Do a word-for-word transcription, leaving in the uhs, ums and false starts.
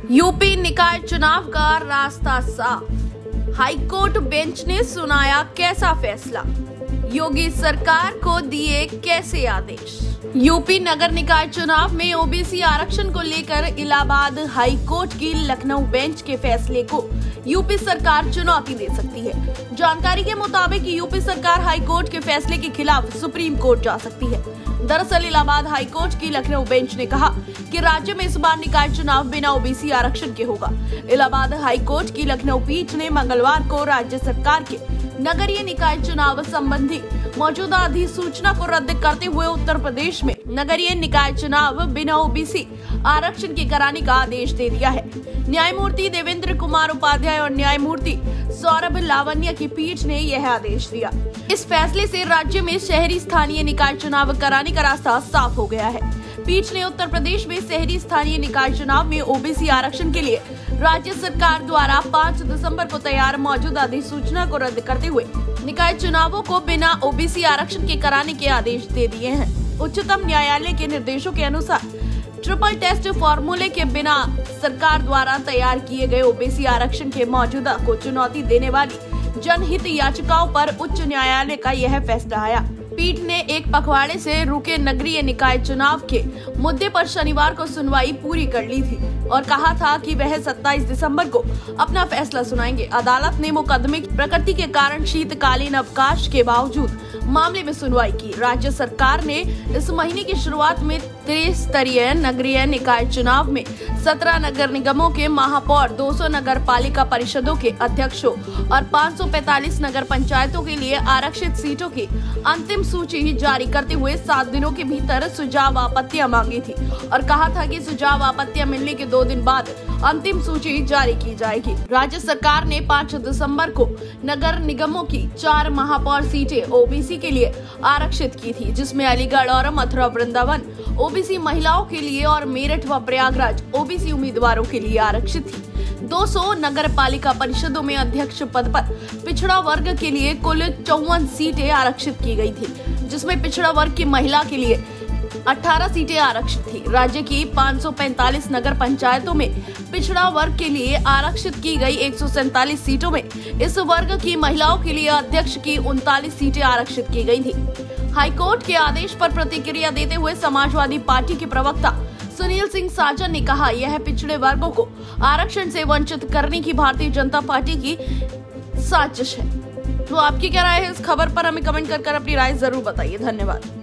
UP निकाय चुनाव का रास्ता साफ, हाईकोर्ट बेंच ने सुनाया कैसा फैसला, योगी सरकार को दिए कैसे आदेश। यूपी नगर निकाय चुनाव में ओबीसी आरक्षण को लेकर इलाहाबाद हाई कोर्ट की लखनऊ बेंच के फैसले को यूपी सरकार चुनौती दे सकती है। जानकारी के मुताबिक यूपी सरकार हाई कोर्ट के फैसले के खिलाफ सुप्रीम कोर्ट जा सकती है। दरअसल इलाहाबाद हाई कोर्ट की लखनऊ बेंच ने कहा कि राज्य में इस बार निकाय चुनाव बिना ओबीसी आरक्षण के होगा। इलाहाबाद हाई कोर्ट की लखनऊ पीठ ने मंगलवार को राज्य सरकार के नगरीय निकाय चुनाव संबंधी मौजूदा अधिसूचना को रद्द करते हुए उत्तर प्रदेश में नगरीय निकाय चुनाव बिना ओबीसी आरक्षण के कराने का आदेश दे दिया है। न्यायमूर्ति देवेंद्र कुमार उपाध्याय और न्यायमूर्ति सौरभ लावन्या की पीठ ने यह आदेश दिया। इस फैसले से राज्य में शहरी स्थानीय निकाय चुनाव कराने का रास्ता साफ हो गया है। पीठ ने उत्तर प्रदेश में शहरी स्थानीय निकाय चुनाव में ओबीसी आरक्षण के लिए राज्य सरकार द्वारा पाँच दिसंबर को तैयार मौजूदा अधिसूचना को रद्द करते हुए निकाय चुनावों को बिना ओबीसी आरक्षण के कराने के आदेश दे दिए हैं। उच्चतम न्यायालय के निर्देशों के अनुसार ट्रिपल टेस्ट फॉर्मूले के बिना सरकार द्वारा तैयार किए गए ओबीसी आरक्षण के मौजूदा को चुनौती देने वाली जनहित याचिकाओं पर उच्च न्यायालय का यह फैसला आया। पीठ ने एक पखवाड़े से रुके नगरीय निकाय चुनाव के मुद्दे पर शनिवार को सुनवाई पूरी कर ली थी और कहा था कि वह सत्ताईस दिसंबर को अपना फैसला सुनाएंगे। अदालत ने मुकदमे की प्रकृति के कारण शीतकालीन अवकाश के बावजूद मामले में सुनवाई की। राज्य सरकार ने इस महीने की शुरुआत में त्रिस्तरीय नगरीय निकाय चुनाव में सत्रह नगर निगमों के महापौर, दो सौ नगर पालिका परिषदों के अध्यक्षों और पाँच सौ पैंतालीस नगर पंचायतों के लिए आरक्षित सीटों की अंतिम सूची जारी करते हुए सात दिनों के भीतर सुझाव आपत्तियां मांगी थी और कहा था कि सुझाव आपत्तियां मिलने के दो दिन बाद अंतिम सूची जारी की जाएगी। राज्य सरकार ने पाँच दिसंबर को नगर निगमों की चार महापौर सीटें ओबीसी के लिए आरक्षित की थी, जिसमें अलीगढ़ और मथुरा वृंदावन ओबीसी महिलाओं के लिए और मेरठ व प्रयागराज ओबीसी उम्मीदवारों के लिए आरक्षित थी। दो सौ नगर पालिका परिषदों में अध्यक्ष पद पर पिछड़ा वर्ग के लिए कुल चौवन सीटें आरक्षित की गई थी, जिसमें पिछड़ा वर्ग की महिला के लिए अठारह सीटें आरक्षित थी। राज्य की पाँच सौ पैंतालीस नगर पंचायतों में पिछड़ा वर्ग के लिए आरक्षित की गई एक सौ सैंतालीस सीटों में इस वर्ग की महिलाओं के लिए अध्यक्ष की उनतालीस सीटें आरक्षित की गई थी। हाईकोर्ट के आदेश पर प्रतिक्रिया देते हुए समाजवादी पार्टी के प्रवक्ता सुनील सिंह साजन ने कहा, यह पिछड़े वर्गों को आरक्षण से वंचित करने की भारतीय जनता पार्टी की साजिश है। तो आपकी क्या राय है इस खबर पर? हमें कमेंट कर कर अपनी राय जरूर बताइए। धन्यवाद।